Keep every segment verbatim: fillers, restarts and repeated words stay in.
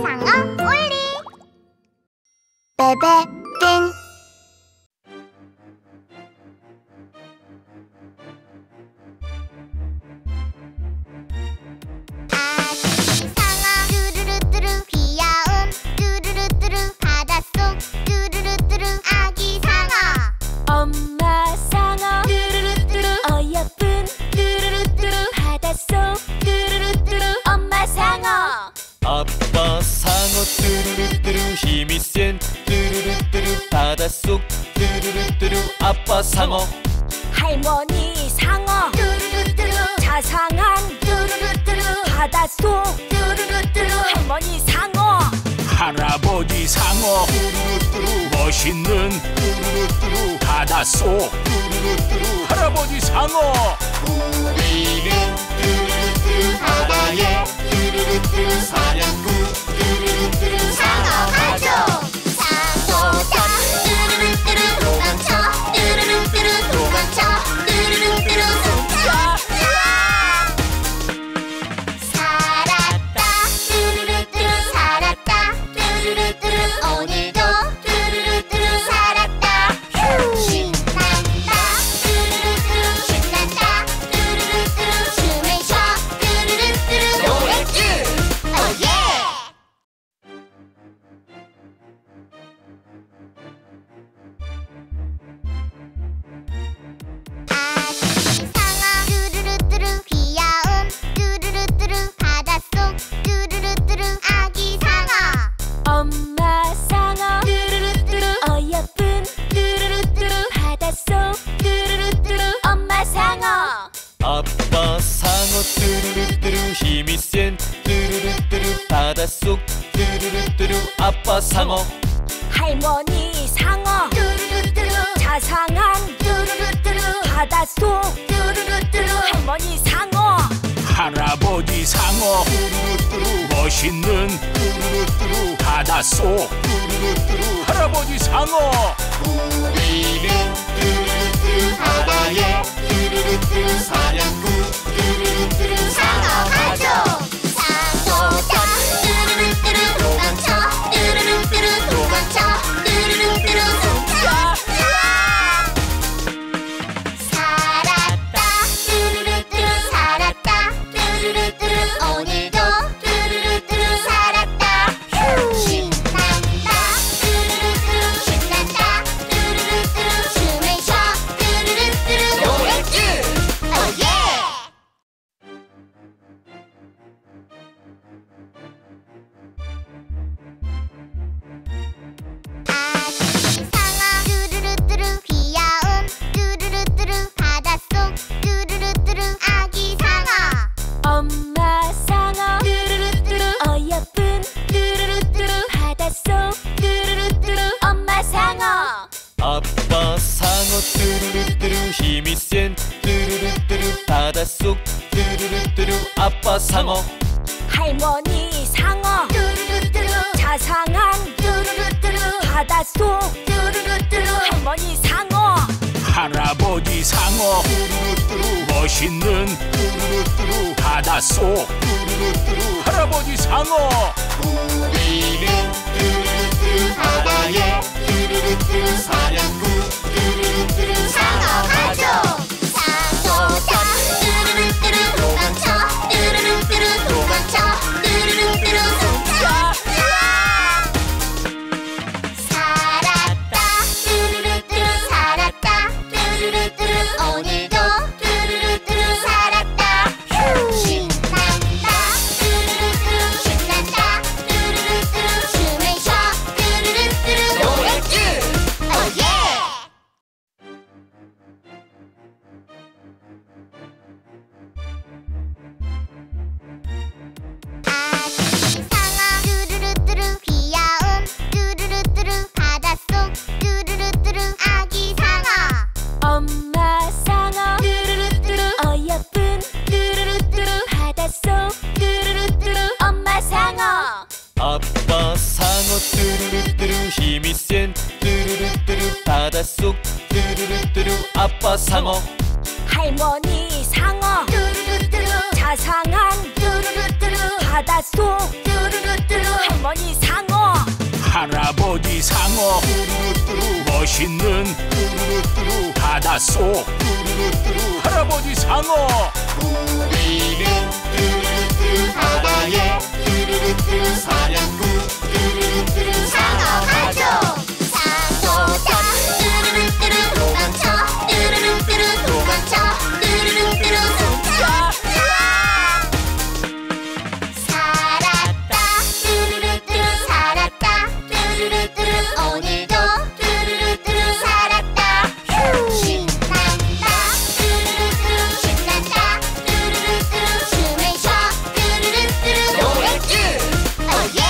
상어 올리 베베 띵 아빠 상어 뚜루루뚜루 힘이 센 뚜루루뚜루 바닷속 뚜루루뚜루 아빠 상어 할머니 상어 뚜루루뚜루 자상한 뚜루루뚜루 바닷속 뚜루루뚜루 할머니 상어 할아버지 상어 뚜루루뚜루 멋있는 뚜루루뚜루 바닷속 뚜루루뚜루 할아버지 상어 우리는 뚜루루뚜루 바다에 뚜루루뚜루 사냥꾼 뚜루루뚜루 상어 가족 상어다 뚜루루뚜루 도망쳐 뚜루루뚜루 도망쳐 뚜루루뚜루 도망쳐 살았다 뚜루루뚜루 살았다 뚜루루뚜루 오늘도 뚜루루뚜루 살았다 신난다 뚜루루뚜루 신난다 뚜루루뚜루 숨을 쉬어 뚜루루뚜루 노래줄 오예 아기 상어 뚜루루뚜루 귀여운 뚜루루뚜루 바닷속 뚜루루뚜루 아기 상어 엄마 상어 뚜루루뚜루 어여쁜 뚜루루뚜루 바닷속 뚜루루뚜루 엄마 상어 아빠 상어 뚜루루뚜루 힘이 센 뚜루루뚜루 바닷속 뚜루루뚜루 아빠 상어 할머니 상어 뚜루루뚜루 자상한 뚜루루뚜루 바닷속 뚜루루뚜루 할머니 상어 할아버지 상어 뚜루루뚜루 멋있는 뚜루루뚜루 바닷속 뚜루루뚜루 할아버지 상어 우리는 뚜루루뚜루 바다에 뚜루루뚜루 사냥꾼 뚜루루뚜루 상어 가족 상어다 뚜루루뚜루 도망쳐 뚜루루뚜루 도망쳐 뚜루루뚜루 도망쳐 살았다 뚜루루뚜루 살았다 뚜루루뚜루 오늘도 뚜루루뚜루 살았다 신난다 뚜루루뚜루 신난다 뚜루루뚜루 숨을 쉬어 뚜루루뚜루 노래줄 오예 아기 상어 뚜루루뚜루 귀여운 뚜루루뚜루 바닷속 뚜루루뚜루 아기 상어 엄마 상어 뚜루루뚜루 어여쁜 뚜루루뚜루 바닷속 뚜루루뚜루 엄마 상어 아빠 상어 뚜루루뚜루 힘이 센 뚜루루뚜루 바닷속 뚜루루뚜루 아빠 상어 할머니 상어 뚜루루뚜루 자상한 뚜루루뚜루 바닷속 뚜루루뚜루 할머니 상어 할아버지 상어 뚜루루뚜루 멋있는 뚜루루뚜루 바닷속 뚜루루뚜루 할아버지 상어 우리는 뚜루루뚜루 바다에 뚜루루뚜루 사냥꾼 뚜루루뚜루 상어 가족 상어다 뚜루루뚜루 도망쳐 뚜루루뚜루 도망쳐 뚜루루뚜루 도망쳐 살았다 뚜루루뚜루 살았다 뚜루루뚜루 오늘도 뚜루루뚜루 살았다 신난다 뚜루루뚜루 신난다 뚜루루뚜루 숨을 쉬어 뚜루루뚜루 노래줄 오예 아기 상어 뚜루루뚜루 귀여운 뚜루루뚜루 바닷속 뚜루루뚜루 아기 상어 엄마 상어 뚜루루뚜루 어여쁜 뚜루루뚜루 바닷속 뚜루루뚜루 엄마 상어 아빠 상어 뚜루루뚜루 힘이 센 뚜루루뚜루 바닷속 뚜루루뚜루 아빠 상어 할머니 상어 뚜루루뚜루 자상한 뚜루루뚜루 바닷속 뚜루루뚜루 할머니 할아버지 상어 멋있는 바닷속 할아버지 상어 우리는 뚜루뚜루 바다에 뚜루뚜루 사냥꾼 뚜루뚜루 상어 가족 상어다 뚜루루뚜루 도망쳐 뚜루루뚜루 도망쳐 뚜루루뚜루 숨자 살았다 뚜루루뚜루 살았다 뚜루루뚜루 오늘도 뚜루루뚜루 살았다 신난다 뚜루루뚜루 신난다 뚜루루뚜루 춤을 춰 뚜루루뚜루 노래줄 오예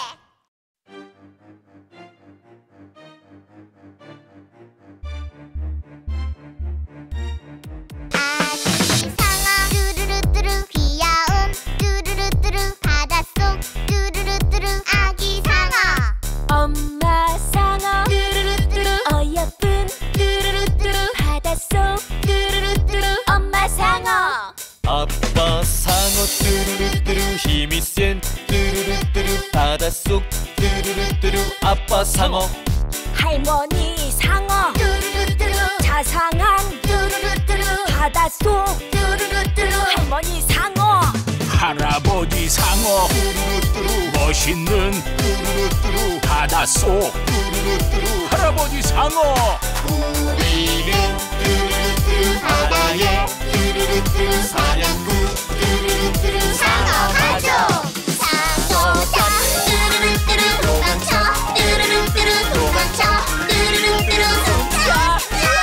상어 뚜루루뚜루 귀여운 뚜루루뚜루 바닷속 뚜루루뚜루 아기 상어 엄마 상어 뚜루루뚜루 어여쁜 뚜루루뚜루 바닷속 뚜루루뚜루 엄마 상어 아빠 상어 뚜루루뚜루 힘이 센 뚜루루뚜루 바닷속 뚜루루뚜루 아빠 상어 할머니 상어 뚜루루뚜루 자상한 뚜루루뚜루 바닷속 뚜루루뚜루 할머니 상어 할아버지 상어 멋있는 바닷속 할아버지 상어 우리는 뚜루뚜루 바다에 뚜루뚜루 사냥꾼 뚜루뚜루 상어 가족 상어다 뚜루루뚜루 도망쳐 뚜루루뚜루 도망쳐 뚜루루뚜루 숨자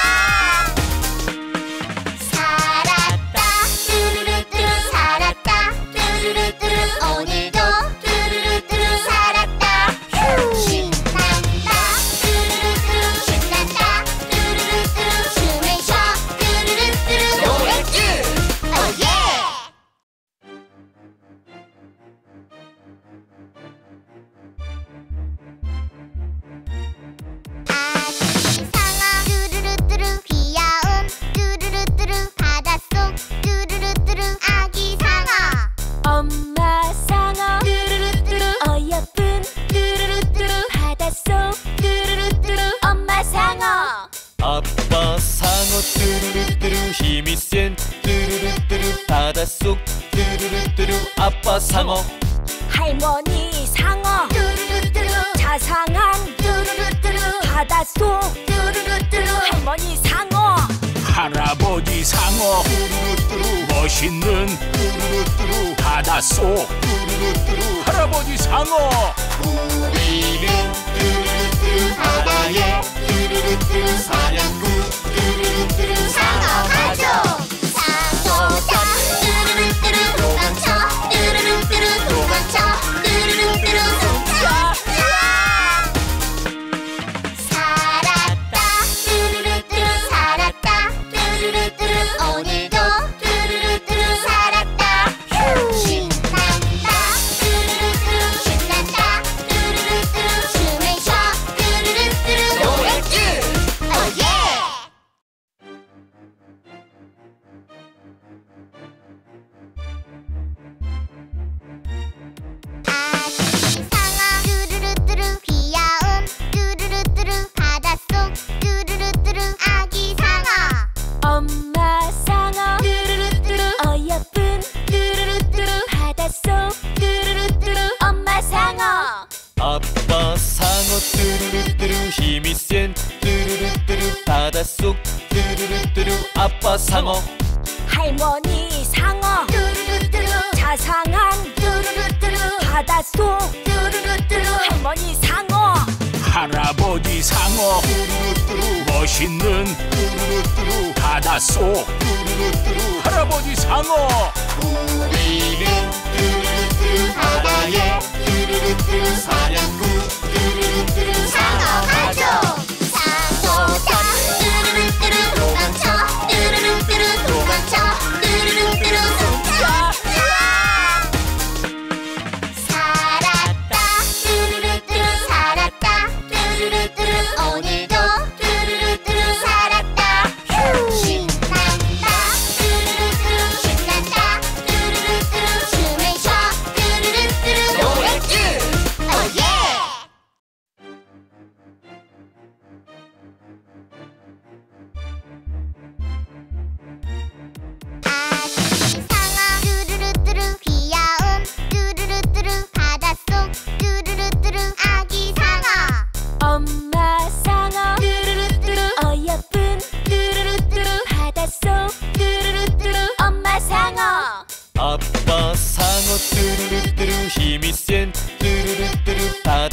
살았다 뚜루루뚜루 살았다 뚜루루뚜루 오늘도 뚜루루뚜루 살았다 신난다 뚜루루뚜루 신난다 뚜루루뚜루 춤을 춰 뚜루루뚜루 노래줄 오예 상어 뚜루루뚜루 귀여운 뚜루루뚜루 바닷속 뚜루루뚜루 아기 상어 엄마 상어 뚜루루뚜루 어여쁜 뚜루루뚜루 바닷속 뚜루루뚜루 엄마 상어 아빠 상어 뚜루루뚜루 힘이 센 뚜루루뚜루 바닷속 뚜루루뚜루 아빠 상어 할머니 상어 뚜루루뚜루 자상한 뚜루루뚜루 바닷속 뚜루루뚜루 할머니 상어 할아버지 상어 멋있는 바닷속 할아버지 상어 우리는 뚜루뚜루 바다에 뚜루뚜루 사냥꾼 뚜루뚜루 상어 가족 상어다 뚜루루뚜루 도망쳐 뚜루루뚜루 도망쳐 뚜루루뚜루 숨자 살았다 뚜루루뚜루 살았다 뚜루루뚜루 오늘도 뚜루루뚜루 살았다 신난다 뚜루루뚜루 신난다 뚜루루뚜루 춤을 춰 뚜루루뚜루 노래줄 오예 상어 뚜루루뚜루 귀여운 뚜루루뚜루 바닷속 뚜루루뚜루 아기 상어 엄마 상어 뚜루루뚜루 어여쁜 뚜루루뚜루 바닷속 뚜루루뚜루 엄마 상어 아빠 상어 뚜루루뚜루 힘이 센 뚜루루뚜루 바닷속 뚜루루뚜루 아빠 상어 할머니 상어 뚜루루뚜루 자상한 뚜루루뚜루 바닷속 뚜루루뚜루 할머니 상어 할아버지 상어 멋있는 바닷속 할아버지 상어 우리는 뚜루뚜루 바다에 뚜루뚜루 사냥꾼 뚜루뚜루 상어 가족 상어다 뚜루루뚜루 도망쳐 뚜루루뚜루 도망쳐 뚜루루뚜루 숨자 살았다 뚜루루뚜루 살았다 뚜루루뚜루 오늘도 뚜루루뚜루 살았다 신난다 뚜루루뚜루 신난다 뚜루루뚜루 춤을 춰 뚜루루뚜루 노래줄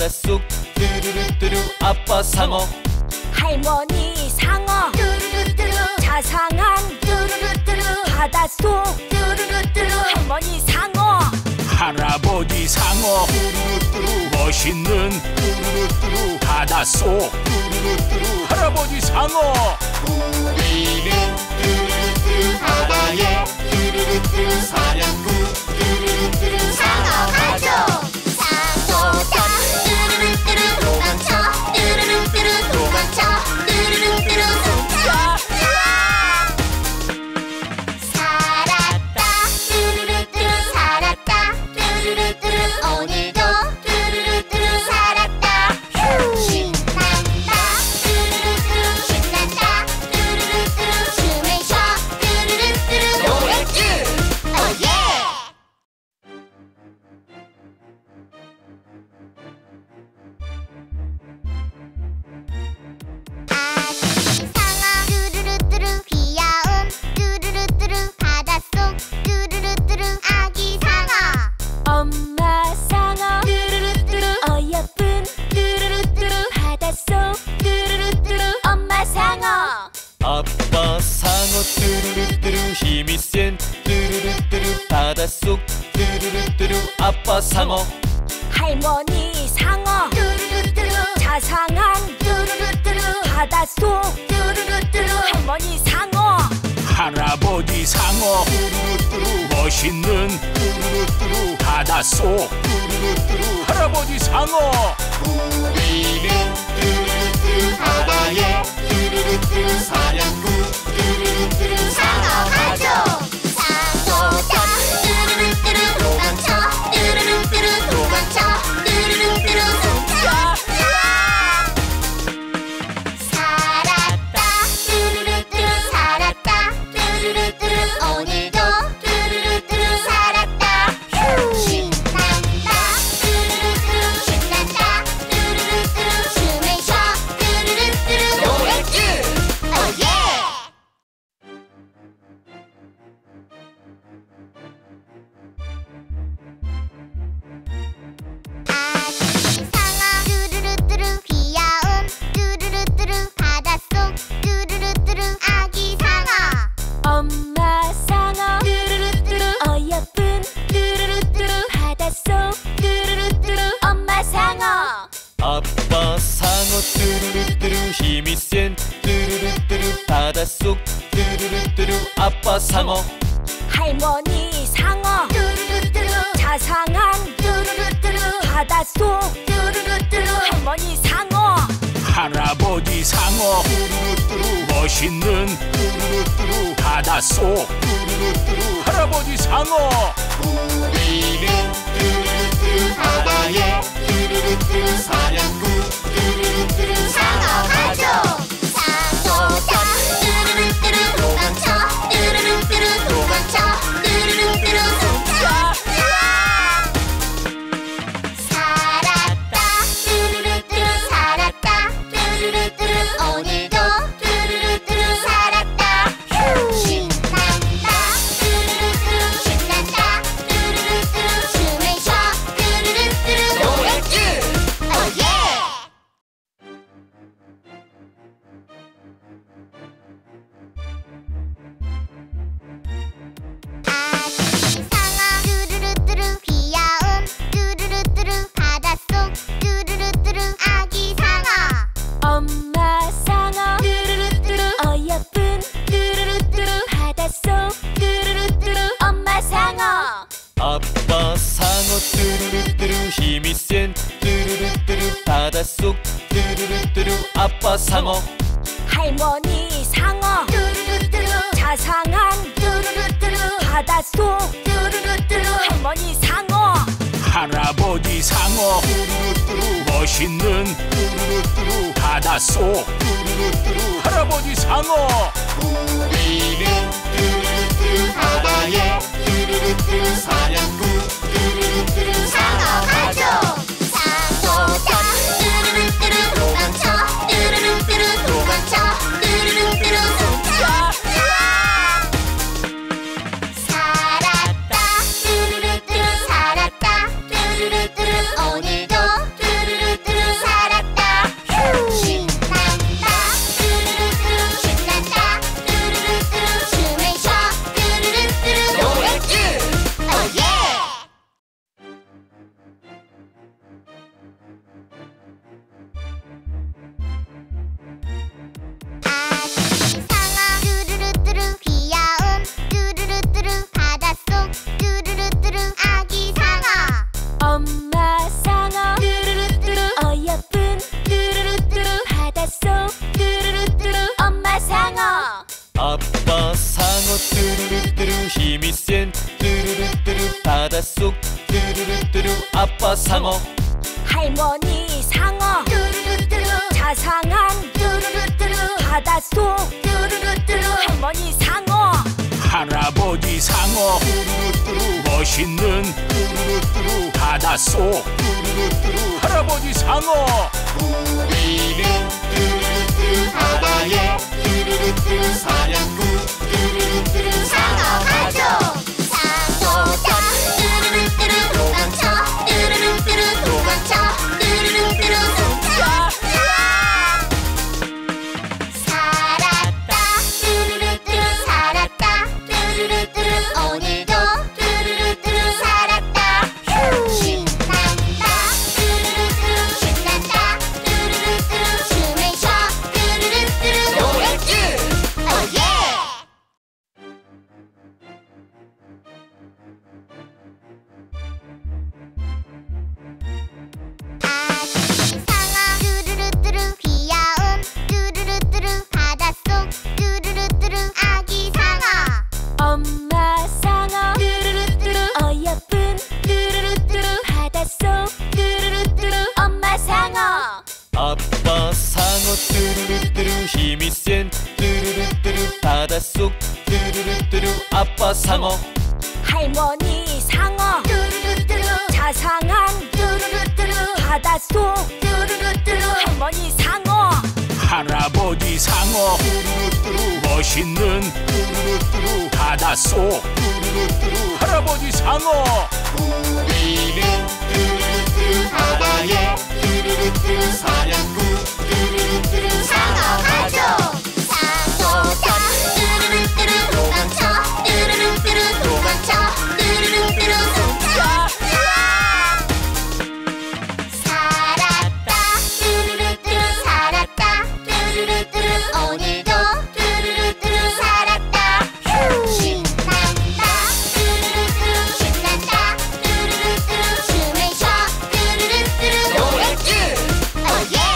바닷속 뚜루루뚜루 아빠 상어 할머니 상어 뚜루루뚜루 자상한 뚜루루뚜루 바닷속 뚜루루뚜루 할머니 상어 할아버지 상어 멋있는 바닷속 할아버지 상어 우리는 뚜루루뚜루 바다에 뚜루루뚜루 사냥꾼 뚜루루뚜루 상어 가족 상어다 뚜루루뚜루 도망쳐 뚜루루뚜루 도망쳐 뚜루루뚜루 도망쳐 살았다 뚜루루뚜루 살았다 뚜루루뚜루 오늘도 뚜루루뚜루 살았다 신난다 뚜루루뚜루 신난다 뚜루루뚜루 춤을 춰 뚜루루뚜루 노래줄 오예 상어 뚜루루뚜루 귀여운 뚜루루뚜루 바닷속 뚜루루뚜루 아기 상어 엄마 상어 뚜루루뚜루 어여쁜 뚜루루뚜루 바닷속 뚜루루뚜루 엄마 상어 아빠 상어 뚜루루뚜루 힘이 센 뚜루루뚜루 바닷속 뚜루루뚜루 아빠 상어 할머니 상어 뚜루루뚜루 자상한 뚜루루뚜루 바닷속 뚜루루뚜루 할머니 상어 할아버지 상어 멋있는 바닷속 할아버지 상어 우리는 뚜루루뚜루 바다에 뚜루루뚜루 사냥꾼 뚜루루뚜루 상어 가족 상어다 뚜루루뚜루 도망쳐 뚜루루뚜루 도망쳐 뚜루루뚜루 도망쳐 살았다 뚜루루뚜루 살았다 뚜루루뚜루 오늘도 뚜루루뚜루 살았다 신난다 뚜루루뚜루 신난다 뚜루루뚜루 춤을 춰 뚜루루뚜루 노래줄 오예 상어 뚜루루뚜루 귀여운 뚜루루뚜루 바닷속 뚜루루뚜루 아기 상어 엄마 상어 뚜루루뚜루 어여쁜 뚜루루뚜루 바닷속 뚜루루뚜루 엄마 상어 아빠 상어 뚜루루뚜루 힘이 센 뚜루루뚜루 바닷속 뚜루루뚜루 아빠 상어 할머니 상어 뚜루루뚜루 자상한 뚜루루뚜루 바닷속 뚜루루뚜루 할머니 상어 할아버지 상어 멋있는 바닷속 할아버지 상어 우리는 뚜루루뚜루 바다에 뚜루루뚜루 사냥꾼 뚜루루뚜루 상어 가족 상어다 뚜루루뚜루 도망쳐 뚜루루뚜루 도망쳐 뚜루루뚜루 도망쳐 살았다 뚜루루뚜루 살았다 뚜루루뚜루 오늘도 뚜루루뚜루 살았다 신난다 뚜루루뚜루 신난다 뚜루루뚜루 춤을 춰 뚜루루뚜루 노래줄 오예 상어 뚜루루뚜루 귀여운 뚜루루뚜루 바닷속 뚜루루뚜루 아기 상어 엄마 상어 뚜루루뚜루 어여쁜 뚜루루뚜루 바닷속 뚜루루뚜루 엄마 상어 아빠 상어 뚜루루뚜루 힘이 센 뚜루루뚜루 바닷속 뚜루루뚜루 아빠 상어 할머니 상어 뚜루루뚜루 자상한 뚜루루뚜루 바닷속 뚜루루뚜루 할머니 상어 할아버지 상어 멋있는 바닷속 할아버지 상어 우리는 뚜루루뚜루 바다에 뚜루루뚜루 사냥꾼 뚜루루뚜루 상어 가족 상어다 뚜루루뚜루 도망쳐 뚜루루뚜루 도망쳐 뚜루루뚜루 도망쳐 살았다 뚜루루뚜루 살았다 뚜루루뚜루 오늘도 뚜루루뚜루 뚜루루뚜루 힘이 센 뚜루루뚜루 바닷속 뚜루루뚜루 아빠 상어 할머니 상어 뚜루루뚜루 자상한 뚜루루뚜루 바닷속 뚜루루뚜루 할머니 상어 할아버지 상어 멋있는 바닷속 할아버지 상어 우리는 뚜루루뚜루 바다에 뚜루루뚜루 사냥꾼 뚜루루뚜루 상어 가족 상어다 뚜루루뚜루 도망쳐 뚜루루뚜루 도망쳐 뚜루루뚜루 숨자 살았다 뚜루루뚜루 살았다 뚜루루뚜루 오늘도 뚜루루뚜루 살았다 휴 신난다 뚜루루뚜루 신난다 뚜루루뚜루 숨을 쉬어 뚜루루뚜루 노래줄 오예 아기 상어 뚜루루뚜루 귀여운 뚜루루뚜루 바닷속 뚜루루뚜루 아기 상어 엄마 상어 뚜루루뚜루 어여쁜 뚜루루뚜루 바닷속 뚜루루뚜루 엄마 상어 아빠 상어 뚜루루뚜루 힘이 센 뚜루루뚜루 바닷속 뚜루루뚜루 아빠 상어 할머니 상어 뚜루루뚜루 자상한 뚜루루뚜루 바닷속 뚜루루뚜루 할머니 상어 할아버지 상어 멋있는 바닷속 할아버지 상어 우리는 뚜루루뚜루 바다에 뚜루루뚜루 사냥꾼 뚜루루뚜루 상어 가족 상어다 뚜루루뚜루 도망쳐 뚜루루뚜루 도망쳐 뚜루루뚜루 숨자 살았다 뚜루루뚜루 살았다 뚜루루뚜루 오늘도 뚜루루뚜루 살았다 휴 신난다 뚜루루뚜루 신난다 뚜루루뚜루 숨을 쉬어 뚜루루뚜루 노래줄 오예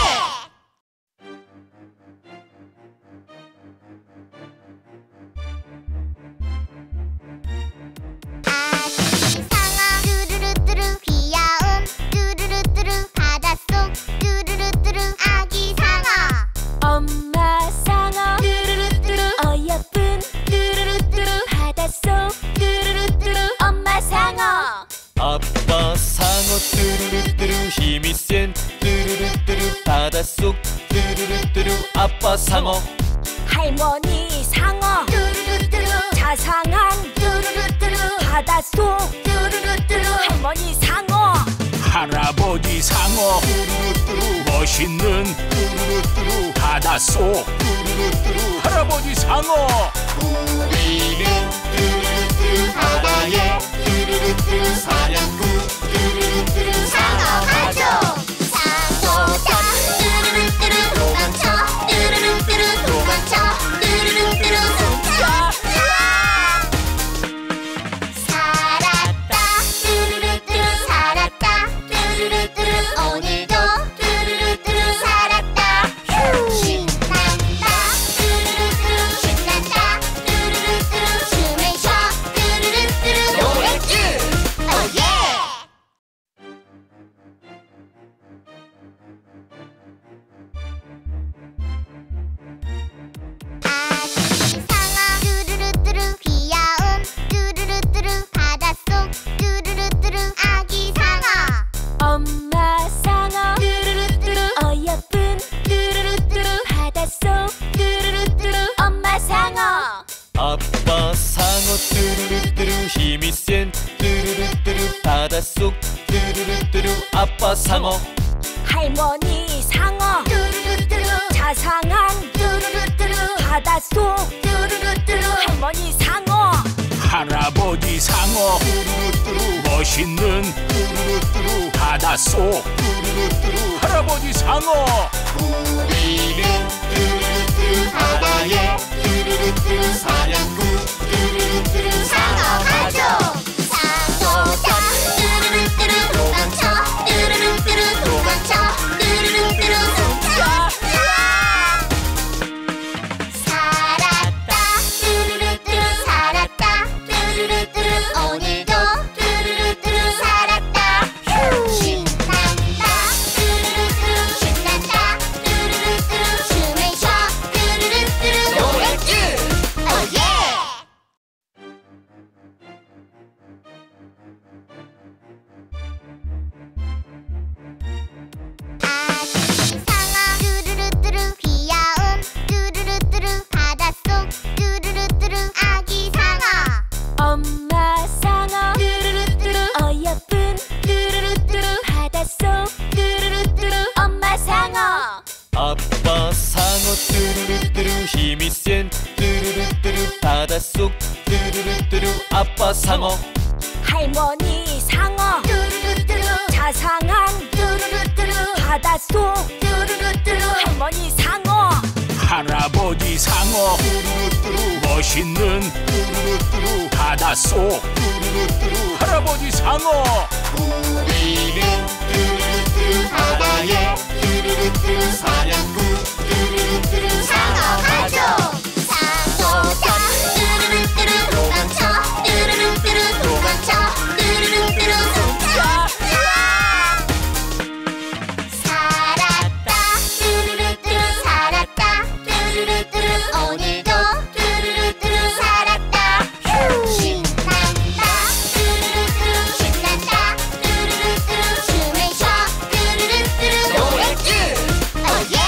아기 상어 뚜루루뚜루 귀여운 뚜루루뚜루 바닷속 뚜루루뚜루 아기 상어 엄마 상어 뚜루루뚜루 어여쁜 뚜루루뚜루 바닷속 뚜루루뚜루 엄마 상어 아빠 상어 뚜루루뚜루 힘이 센 뚜루루뚜루 바닷속 뚜루루뚜루 아빠 상어 할머니 상어 뚜루루뚜루 자상한 뚜루루뚜루 바닷속 뚜루루뚜루 할머니 상어 할아버지 상어 멋있는 바닷속 할아버지 상어 우리는 뚜루루뚜루 바다에 뚜루루뚜루 사냥꾼 뚜루루뚜루 상어 가족 상어다 뚜루루뚜루 도망쳐 뚜루루뚜루 도망쳐 뚜루루뚜루 숨자 살았다 뚜루루뚜루 살았다 뚜루루뚜루 오늘도 뚜루루뚜루 살았다 휴 신난다 뚜루루뚜루 신난다 뚜루루뚜루 숨을 쉬어 뚜루루뚜루 노래줄 오예 아기 상어 뚜루루뚜루 귀여운 뚜루루뚜루 바닷속 뚜루루뚜루 아기 상어 엄마 상어 뚜루루뚜루 어여쁜 뚜루루뚜루 바닷속 뚜루루뚜루 엄마 상어 아빠 상어 뚜루루뚜루 힘이 센 뚜루루뚜루 바닷속 뚜루루뚜루 아빠 상어 할머니 상어 뚜루루뚜루 자상한 뚜루루뚜루 바닷속 뚜루루뚜루 할머니 상어 할아버지 상어 멋있는 바닷속 할아버지 상어 우리는 뚜루루뚜루 바다에 뚜루루뚜루 사냥꾼 뚜루루뚜루 상어 가족 상어다 뚜루루뚜루 도망쳐 뚜루루뚜루 도망쳐 뚜루루뚜루 숨자 살았다 뚜루루뚜루 아빠 상어 뚜루루뚜루 힘이 센 뚜루루뚜루 바닷속 뚜루루뚜루 아빠 상어 할머니 상어 뚜루루뚜루 자상한 뚜루루뚜루 바닷속 뚜루루뚜루 할머니 상어 할아버지 상어 멋있는 바닷속 할아버지 상어 우리는 뚜루루뚜루 바다에 뚜루루뚜루 사냥꾼 뚜루루뚜루 상어 가족 상어다 뚜루루뚜루 도망쳐 뚜루루뚜루 도망쳐 뚜루루뚜루 숨겨 살았다 뚜루루뚜루 살았다 뚜루루뚜루 오늘도 뚜루루뚜루 살았다 신난다 뚜루루뚜루 신난다 뚜루루뚜루 춤을 춰 뚜루루뚜루 노래줄 오예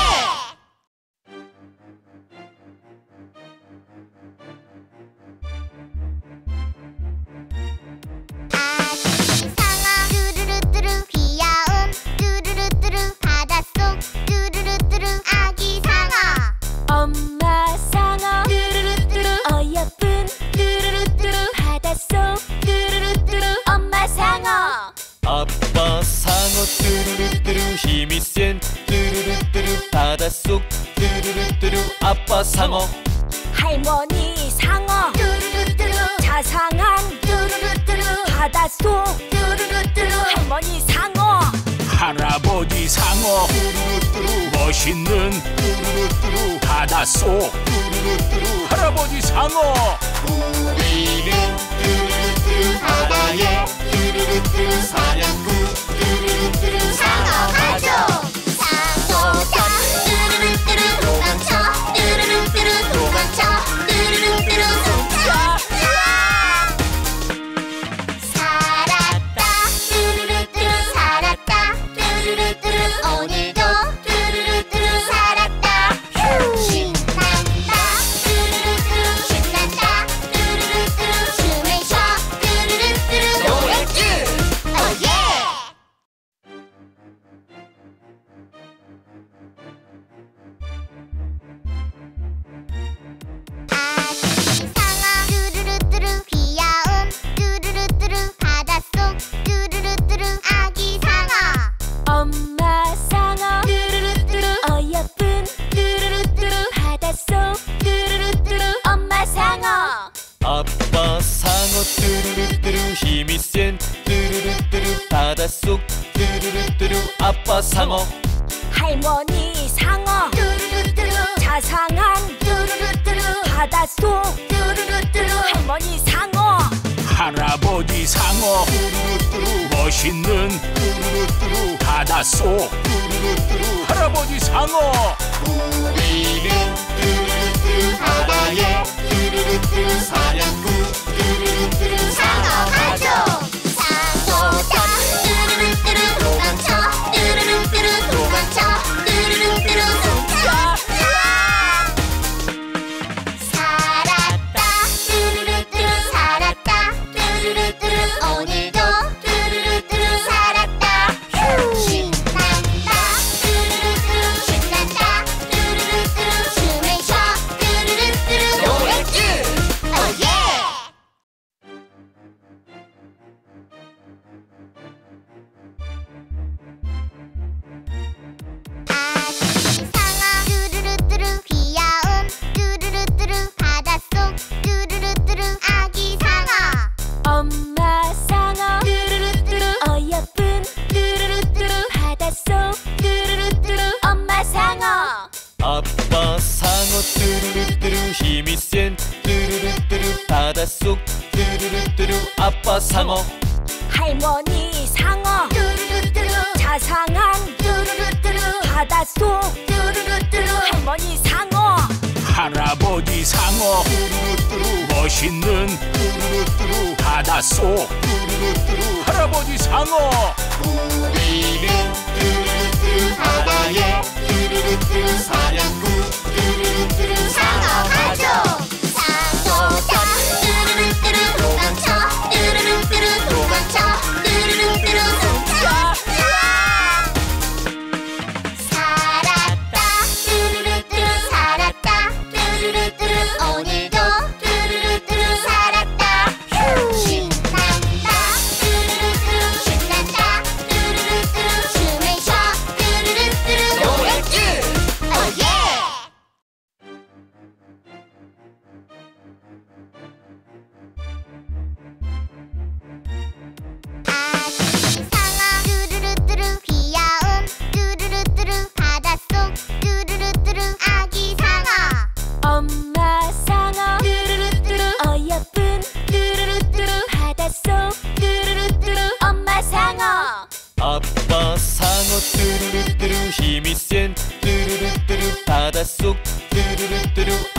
아기 상어 뚜루루뚜루 귀여운 뚜루루뚜루 바닷속 뚜루루뚜루 아기 상어 엄마 상어 뚜루루뚜루 어여쁜 뚜루루뚜루 바닷속 뚜루루뚜루 엄마 상어 아빠 상어 뚜루루뚜루 힘이 센 뚜루루뚜루 바닷속 뚜루루뚜루 아빠 상어 할머니 상어 뚜루루뚜루 자상한 뚜루루뚜루 바닷속 뚜루루뚜루 할머니 상어 할아버지 상어 멋있는 바닷속 할아버지 상어 우리는 뚜루루뚜루 바다에 뚜루루뚜루 사냥꾼 뚜루루뚜루 상어 가족 상어다 뚜루루뚜루 도망쳐 뚜루루뚜루 도망쳐 뚜루루뚜루 숨겨 살았다 뚜루루뚜루 살았다 뚜루루뚜루 오늘도 뚜루루뚜루 살았다 신난다 뚜루루뚜루 신난다 뚜루루뚜루 춤을 춰 뚜루루뚜루 노래줄 오예 아기 상어 뚜루루뚜루 귀여운 뚜루루뚜루 바닷속 뚜루루뚜루 아기 상어 엄마 상어 뚜루루뚜루 어여쁜 뚜루루뚜루 바닷속 뚜루루뚜루 엄마 상어 아빠 상어 뚜루루뚜루 힘이 센 뚜루루뚜루 바닷속 뚜루루뚜루 아빠 상어 할머니 상어 뚜루루뚜루 자상한 뚜루루뚜루 바닷속 뚜루루뚜루 할머니 상어 할아버지 상어 멋있는 바닷속 할아버지 상어 우리는 뚜루루뚜루 바다에 뚜루루뚜루 사냥꾼 뚜루루뚜루 상어 가족 상어다 뚜루루뚜루 도망쳐 뚜루루뚜루 도망쳐 뚜루루뚜루 숨겨 살았다 뚜루루뚜루 살았다 뚜루루뚜루 오늘도 뚜루루뚜루 살았다 신난다 뚜루루뚜루 신난다 뚜루루뚜루 춤을 춰 뚜루루뚜루 노래줄 오예 아기 상어 뚜루루뚜루 귀여운 뚜루루뚜루 바닷속 뚜루루뚜루 아기 상어 엄마 상어 뚜루루뚜루 어여쁜 뚜루루뚜루 바닷속 뚜루루뚜루 엄마 상어 아빠 상어 뚜루루뚜루 힘이 센 뚜루루뚜루 바닷속 뚜루루뚜루 아빠 상어 할머니 상어 뚜루루뚜루 자상한 뚜루루뚜루 바닷속 뚜루루뚜루 할머니 상어 할아버지 상어 멋있는 바닷속 할아버지 상어 우리는 뚜루루뚜루 바다에 뚜루루뚜루 사냥꾼 뚜루루뚜루 상어 가족 상어다 뚜루루뚜루 도망쳐 뚜루루뚜루 도망쳐 뚜루루뚜루 숨겨 살았다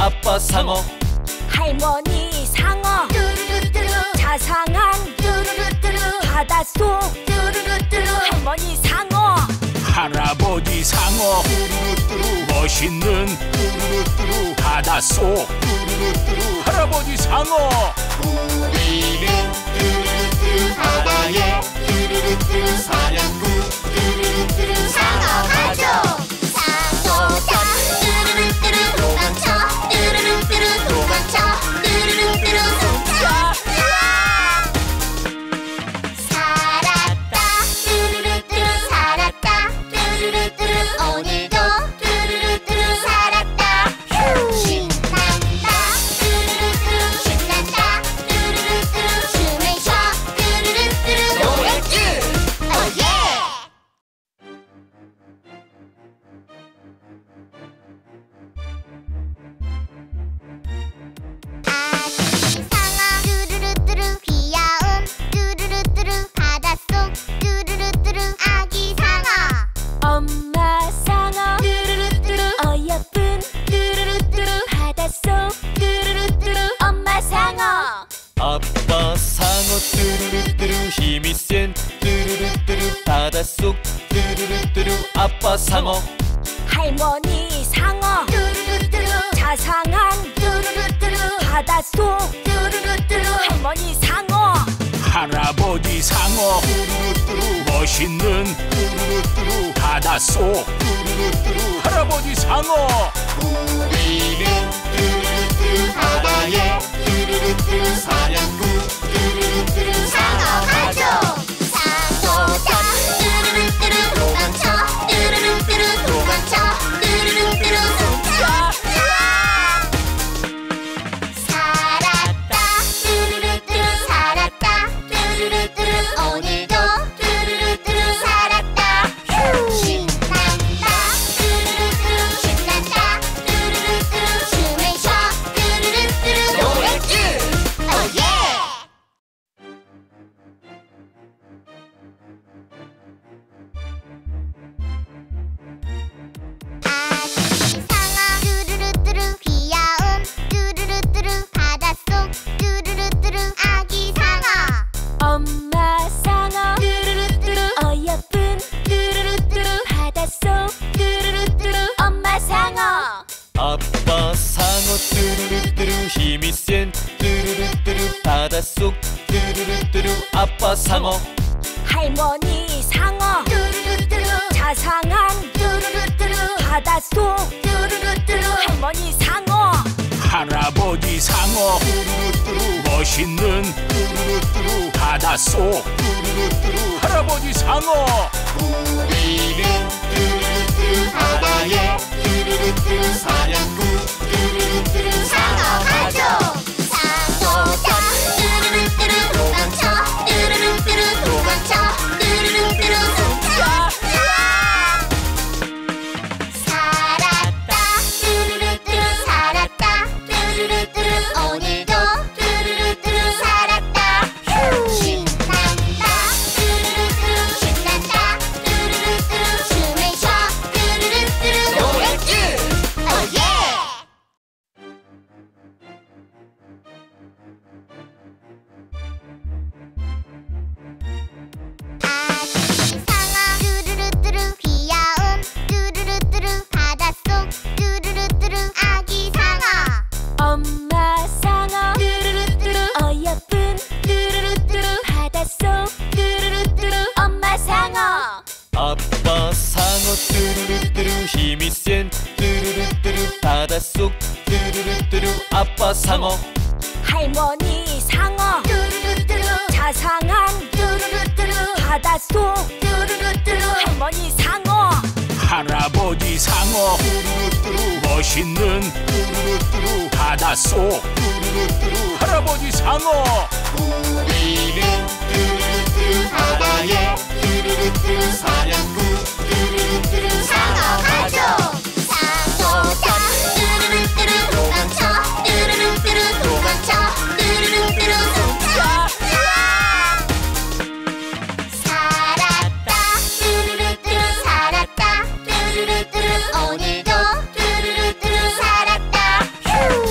아빠 상어 할머니 상어 뚜루루뚜루 자상한 뚜루루뚜루 바닷속 뚜루루뚜루 할머니 상어 할아버지 상어 멋있는 바닷속 할아버지 상어 우리는 뚜루루뚜루 바다에 뚜루루뚜루 사냥꾼 뚜루루뚜루 상어 가족 상도사 뚜루루뚜루 도망쳐 뚜루루뚜루 도망쳐 뚜루루뚜루 도망쳐 살았다 뚜루루뚜루 살았다 뚜루루뚜루 오늘도 뚜루루뚜루 살았다 신난다 뚜루루뚜루 신난다 뚜루루뚜루 춤을 춰 뚜루루뚜루 노래줄 오예 상어 뚜루루뚜루 귀여운 뚜루루뚜루 바닷속 뚜루루뚜루 아기 상어 엄마 상어 뚜루루뚜루 어여쁜 뚜루루뚜루 바닷속 뚜루루뚜루 엄마 상어 아빠 상어 뚜루루뚜루 힘이 센 뚜루루뚜루 바닷속 뚜루루뚜루 아빠 상어 할머니 상어 뚜루루뚜루 자상한 뚜루루뚜루 바닷속 뚜루루뚜루 할머니 상어 할아버지 상어 멋있는 바닷속 할아버지 상어 우리는 뚜루루뚜루 바다에 뚜루루뚜루 사냥꾼 뚜루루뚜루 상어 가족 상도사 뚜루루뚜루 도망쳐 뚜루루뚜루 도망쳐 뚜루루뚜루 도망쳐 살았다 뚜루루뚜루 살았다 뚜루루뚜루 오늘도 뚜루루뚜루 살았다 신난다 뚜루루뚜루 신난다 뚜루루뚜루 춤을 춰 뚜루루뚜루 노래줄 오예 상어 뚜루루뚜루 귀여운 뚜루루뚜루 바닷속 뚜루루뚜루 아기 상어 엄마 상어 뚜루루뚜루 어여쁜 뚜루루뚜루 바닷속 뚜루루뚜루 엄마 상어 아빠 상어 뚜루루뚜루 힘이 센 뚜루루뚜루 바닷속 뚜루루뚜루 아빠 상어 할머니 상어 뚜루루뚜루 자상한 뚜루루뚜루 바닷속 뚜루루뚜루 할머니 상어 할아버지 상어 멋있는 바닷속 할아버지 상어 우리는 뚜루루뚜루 바다에 뚜루루뚜루 사냥꾼 뚜루루뚜루 상어 가족 상도사 뚜루루뚜루 도망쳐 뚜루루뚜루 도망쳐 뚜루루뚜루 도망쳐 살았다 뚜루루뚜루 살았다 뚜루루뚜루 오늘도 뚜루루뚜루 살았다 신난다 뚜루루뚜루 신난다 뚜루루뚜루 춤을 춰 뚜루루뚜루 노래줄 오예 상어 뚜루루뚜루 귀여운 뚜루루뚜루 바닷속 뚜루루뚜루 아기 상어 엄마 상어 뚜루루뚜루 어여쁜 뚜루루뚜루 바닷속 뚜루루뚜루 엄마 상어 아빠 상어 뚜루루뚜루 힘이 센 뚜루루뚜루 바닷속 뚜루루뚜루 아빠 상어 할머니 상어 뚜루루뚜루 자상한 뚜루루뚜루 바닷속 뚜루루뚜루 할머니 상어 할아버지 상어 멋있는 바닷속 할아버지 상어 우리는 뚜루루뚜루 바다에 뚜루루뚜루 사냥꾼 뚜루루뚜루 상어 가족 상도사 뚜루루뚜루 도망쳐 뚜루루뚜루 도망쳐 뚜루루뚜루 도망쳐 살았다 뚜루루뚜루 살았다 뚜루루뚜루 오늘도 뚜루루뚜루 살았다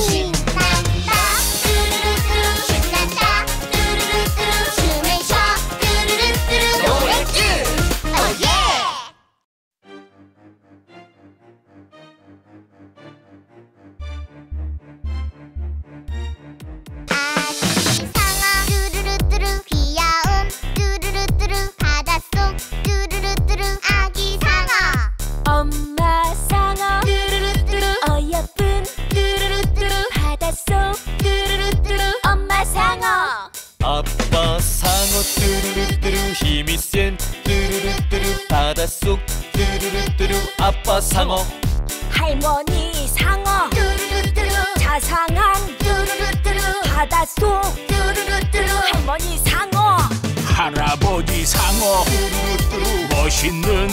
힘이 센 뚜루루뚜루 바닷속 뚜루루뚜루 아빠 상어 할머니 상어 뚜루루뚜루 자상한 뚜루루뚜루 바닷속 뚜루루뚜루 할머니 상어 할아버지 상어 멋있는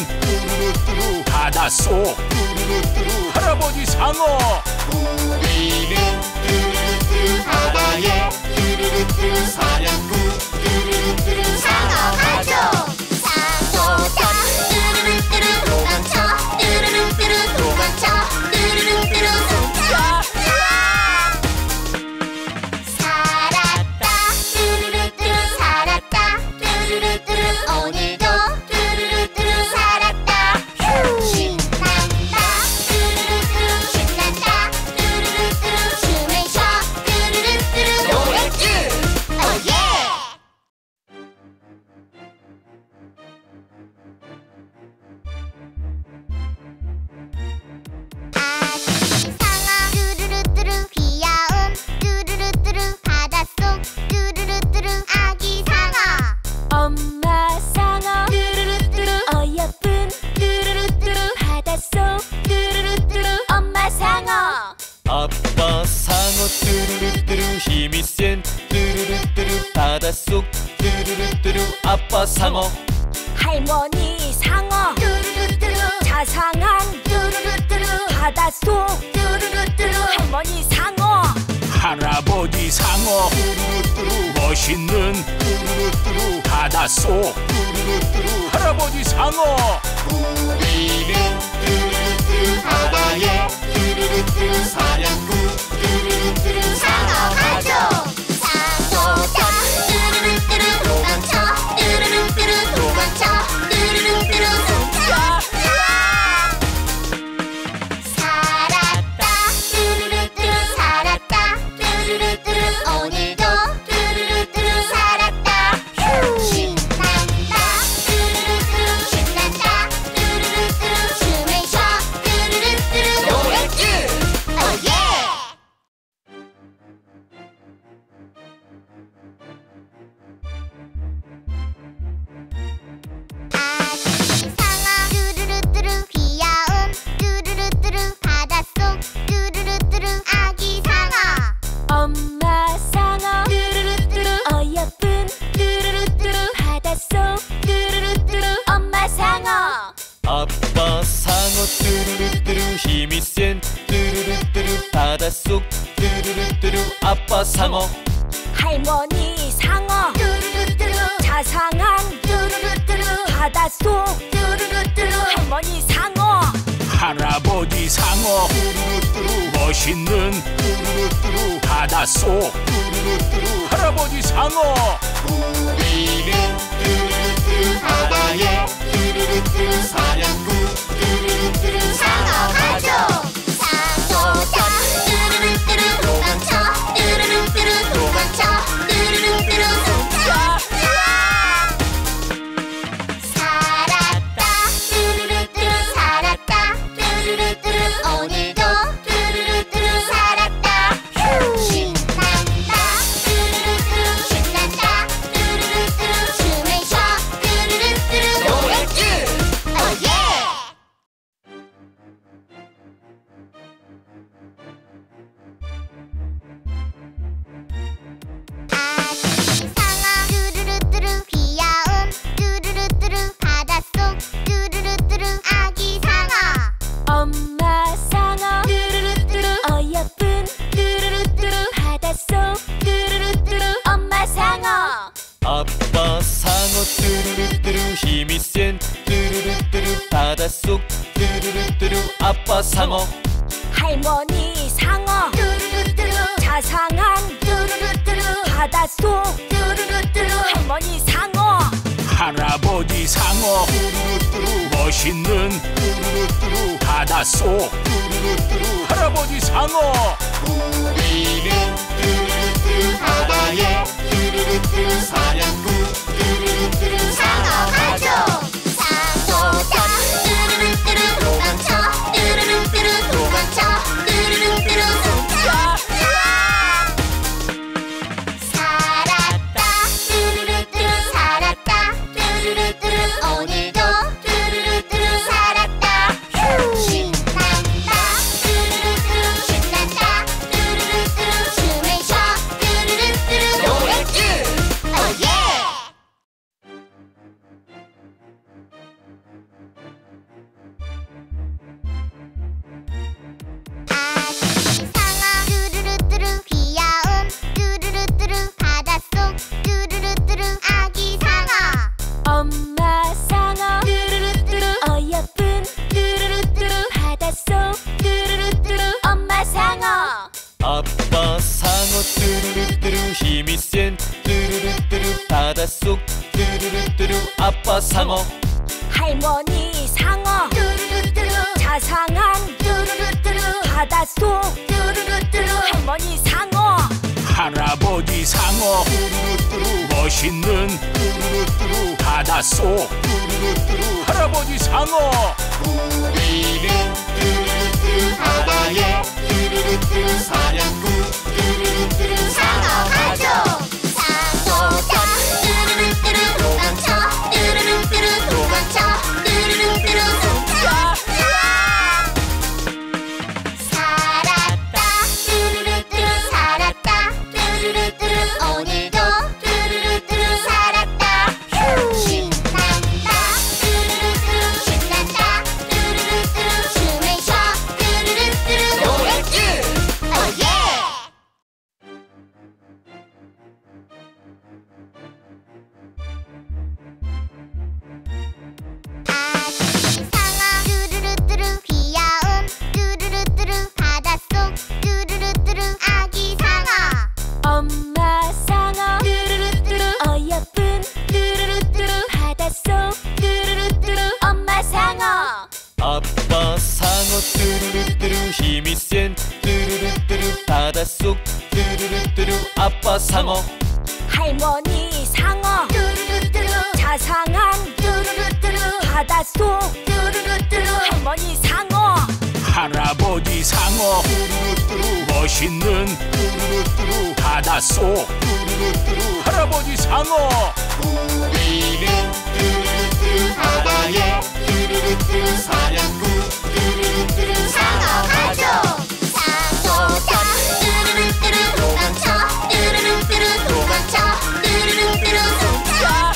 바닷속 할아버지 상어 우리는 뚜루루뚜루 바다에 뚜루루뚜루 사냥꾼 뚜루루뚜루 상어 가족 상어다 뚜루루뚜루 도망쳐 뚜루루뚜루 도망쳐 뚜루루뚜루 도망쳐 살았다 뚜루루뚜루 살았다 뚜루루뚜루 오늘도 뚜루루뚜루 살았다 신난다 뚜루루뚜루 신난다 뚜루루뚜루 춤을 춰 뚜루루뚜루 노래줄 오예 아기 상어 뚜루루뚜루 귀여운 뚜루루뚜루 바닷속 뚜루루뚜루 아기 상어 엄마 상어 뚜루루뚜루 어여쁜 뚜루루뚜루 바닷속 뚜루루뚜루 엄마 상어 아빠 상어 뚜루루뚜루 힘이 센 뚜루루뚜루 바닷속 뚜루루뚜루 아빠 상어 할머니 상어 뚜루루뚜루 자상한 뚜루루뚜루 바닷속 뚜루루뚜루 할머니 상어 할아버지 상어 멋있는 바닷속 할아버지 상어 우리는 뚜루루뚜루 바다에 뚜루루뚜루 사냥꾼 뚜루루뚜루 상어 가족 상어다 뚜루루뚜루 도망쳐 뚜루루뚜루 도망쳐 뚜루루뚜루 도망쳐 살았다 뚜루루뚜루 살았다 뚜루루뚜루 오늘도 뚜루루뚜루 살았다 신난다 뚜루루뚜루 신난다 뚜루루뚜루 춤을 춰 뚜루루뚜루 노래줄 오예 아기 상어 뚜루루뚜루 귀여운 뚜루루뚜루 바닷속 뚜루루뚜루 아기 상어 엄마 상어 뚜루루뚜루 어여쁜 뚜루루뚜루 바닷속 뚜루루뚜루 엄마 상어 아빠 상어 뚜루루뚜루 힘이 센 뚜루루뚜루 바닷속 뚜루루뚜루 아빠 상어 할머니 상어 뚜루루뚜루 자상한 뚜루루뚜루 바닷속 뚜루루뚜루 할머니 상어 할아버지 상어 멋있는 바닷속 할아버지 상어 우리는 뚜루루뚜루 바다에 뚜루루뚜루 사냥꾼 뚜루루뚜루 상어 가족 상어다 뚜루루뚜루 도망쳐 뚜루루뚜루 도망쳐 뚜루루뚜루 도망쳐 살았다 뚜루루뚜루 살았다 뚜루루뚜루 오늘도 뚜루루뚜루 살았다 신난다 뚜루루뚜루 신난다 뚜루루뚜루 춤을 춰 뚜루루뚜루 노래줄 오예 아기 상어 뚜루루뚜루 귀여운 뚜루루뚜루 바닷속 뚜루루뚜루 아기 상어 엄마 상어 뚜루루뚜루 어여쁜 뚜루루뚜루 바닷속 뚜루루뚜루 엄마 상어 아빠 상어 뚜루루뚜루 힘이 센 뚜루루뚜루 바닷속 뚜루루뚜루 아빠 상어 할머니 상어 뚜루루뚜루 자상한 뚜루루뚜루 바닷속 뚜루루뚜루 할머니 상어 할아버지 상어 멋있는 바닷속 할아버지 상어 우리는 뚜루루뚜루 바다에 뚜루루뚜루 사냥꾼 뚜루루뚜루 상어 가족 상어다 뚜루루뚜루 도망쳐 뚜루루뚜루 도망쳐 뚜루루뚜루 도망쳐 살았다 뚜루루뚜루 살았다 뚜루루뚜루 아빠 상어 뚜루루뚜루 힘이 센 뚜루루뚜루 바닷속 뚜루루뚜루 아빠 상어. 할머니 상어 뚜루루뚜루 자상한 뚜루루뚜루 바닷속 뚜루루뚜루 할머니 상어. 할아버지 상어 멋있는 바닷속 할아버지 상어. 우리는 뚜루루뚜루 바다에 뚜루루뚜루 사냥꾼 뚜루루뚜루 상어 가족 상어다 뚜루루뚜루 도망쳐 뚜루루뚜루 도망쳐 뚜루루뚜루 숨자 살았다 뚜루루뚜루 살았다 뚜루루뚜루 오늘도 뚜루루뚜루 살았다 신난다 뚜루루뚜루 신난다 뚜루루뚜루 숨을 쉬어 뚜루루뚜루 노래길 오예. 아기 상어 뚜루루뚜루 귀여운 뚜루루뚜루 바닷속 뚜루루뚜루 아기 상어. 엄마 상어 뚜루루뚜루 어여쁜 뚜루루뚜루 바닷속 뚜루루뚜루 엄마 상어. 아빠 상어 뚜루루뚜루 힘이 센 뚜루루뚜루 바닷속 뚜루루뚜루 아빠 상어. 할머니 상어 뚜루루뚜루 자상한 뚜루루뚜루 바닷속 뚜루루뚜루 할머니 상어. 할아버지 상어 멋있는 바닷속 할아버지 상어. 우리는 뚜루루뚜루 바다에 뚜루루뚜루 사냥꾼 뚜루루뚜루 상어 가족 상어다 뚜루루뚜루 도망쳐 뚜루루뚜루 도망쳐 뚜루루뚜루 숨자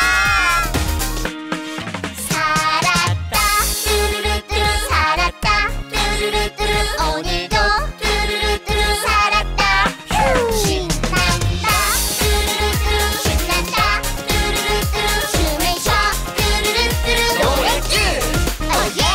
살았다 뚜루루뚜루 살았다 뚜루루뚜루 오늘도 뚜루루뚜루 살았다 신난다 뚜루루뚜루 신난다 뚜루루뚜루 숨을 쉬어 뚜루루뚜루 노래길 오예.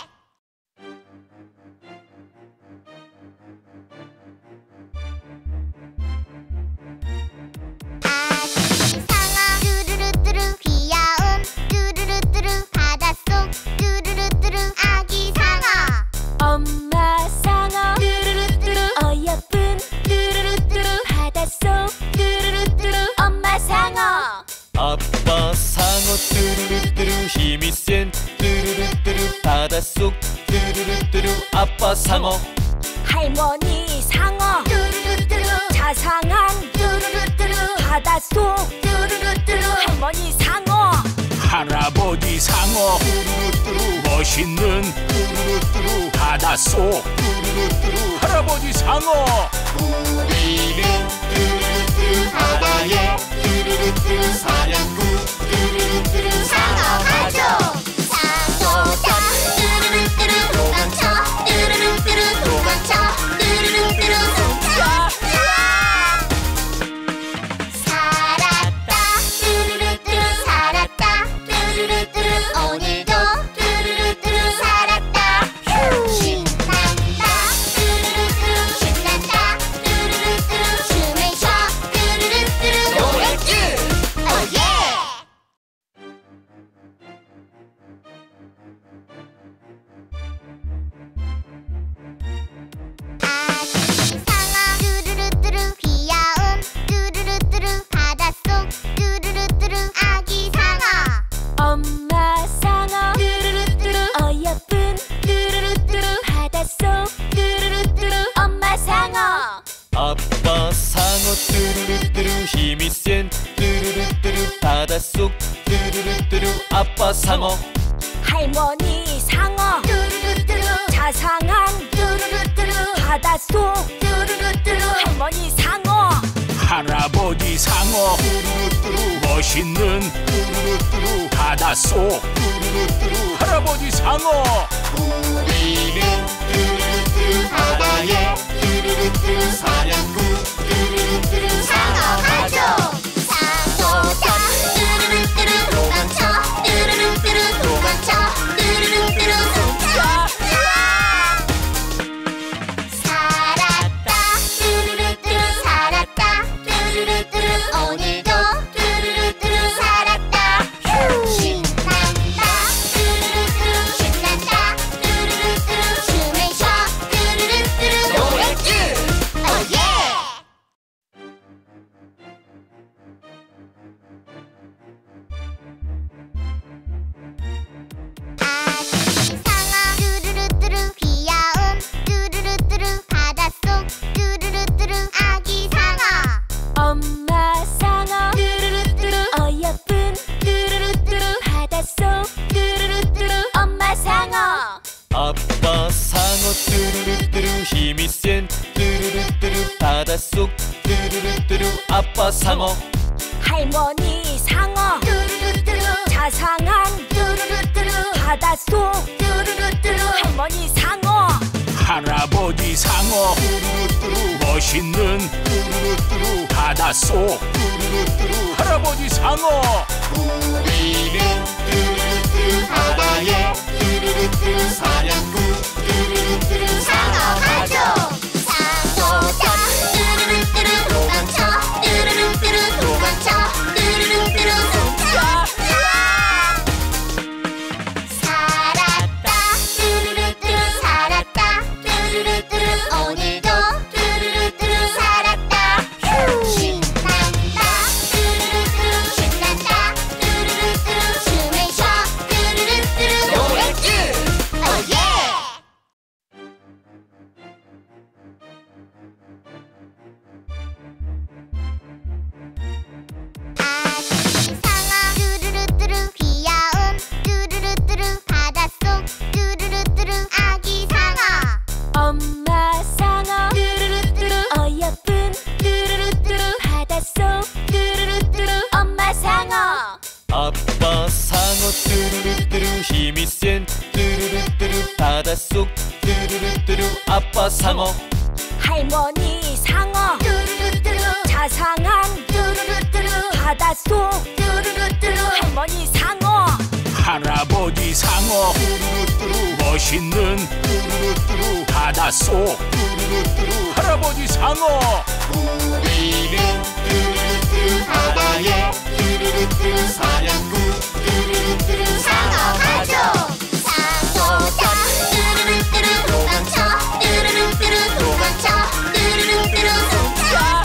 아기 상어 뚜루루뚜루 귀여운 뚜루루뚜루 바닷속 뚜루루뚜루 아기 상어. 엄마 상어 뚜루루뚜루 어여쁜 뚜루루뚜루 바닷속 뚜루루뚜루 엄마 상어. 아빠 상어 뚜루루뚜루 힘이 센 뚜루루뚜루 바닷속 뚜루루뚜루 아빠 상어. 할머니 상어 뚜루루뚜루 자상한 뚜루루뚜루 바닷속 뚜루루뚜루 할머니 상어. 할아버지 상어 멋있는 바닷속 할아버지 상어. 우리는 뚜루루뚜루 바다에 뚜루루뚜루 사냥꾼 뚜루루뚜루 상어 가족 상어다 뚜루루뚜루 도망쳐 뚜루루뚜루 도망쳐 뚜루루뚜루 숨자 살았다 뚜루루뚜루 살았다 뚜루루뚜루 오늘도 뚜루루뚜루 살았다 신난다 뚜루루뚜루 신난다 뚜루루뚜루 숨을 쉬어 뚜루루뚜루 노래길 오예. 아기 상어 뚜루루뚜루 귀여운 뚜루루뚜루 바닷속 뚜루루뚜루 아기 상어. 엄마 상어 뚜루루뚜루 어여쁜 뚜루루뚜루 바닷속 뚜루루뚜루 엄마 상어. 아빠 상어 뚜루루뚜루 힘이 센 뚜루루뚜루 바닷속 뚜루루뚜루 아빠 상어. 할머니 상어 뚜루루뚜루 자상한 뚜루루뚜루 바닷속 뚜루루뚜루 할머니 상어. 할아버지 상어 멋있는 바닷속 할아버지 상어. 우리는 뚜루루뚜루 바다에 뚜루루뚜루 사냥꾼 뚜루루뚜루 상어 가족 상어다 뚜루루뚜루 도망쳐 뚜루루뚜루 도망쳐 뚜루루뚜루 숨자 살았다 아빠 상어 뚜루루뚜루 힘이 센 뚜루루뚜루 바닷속 뚜루루뚜루 아빠 상어 할머니 상어 뚜루루뚜루 자상한 뚜루루뚜루 바닷속 뚜루루뚜루 할머니 상어 할아버지 상어 멋있는 바닷속 할아버지 상어 우리는 뚜루루뚜루 바다에 뚜루루뚜루 사냥꾼 뚜루루뚜루 상어 가족 상어다 뚜루루뚜루 도망쳐 뚜루루뚜루 도망쳐 뚜루루뚜루 도망쳐 살았다 뚜루루뚜루 살았다 뚜루루뚜루 오늘도 뚜루루뚜루 살았다 신난다 뚜루루뚜루 신난다 뚜루루뚜루 춤을 춰 뚜루루뚜루 노래줄 오예 아기 상어 뚜루루뚜루 귀여운 뚜루루뚜루 바닷속 뚜루루뚜루 아기 상어 엄마 상어 뚜루루뚜루 어여쁜 뚜루루뚜루 바닷속 뚜루루뚜루 엄마 상어 아빠 상어 뚜루루뚜루 힘이 센 뚜루루뚜루 바닷속 뚜루루뚜루 아빠 상어 할머니 상어 뚜루루뚜루 자상한 뚜루루뚜루 바닷속 뚜루루뚜루 할머니 상어 할아버지 상어 멋있는 바닷속 할아버지 상어 우리는 뚜루루뚜루 바다에 뚜루루뚜루 사냥꾼 뚜루루뚜루 상어 가족 상어다 뚜루루뚜루 도망쳐 뚜루루뚜루 도망쳐 뚜루루뚜루 도망쳐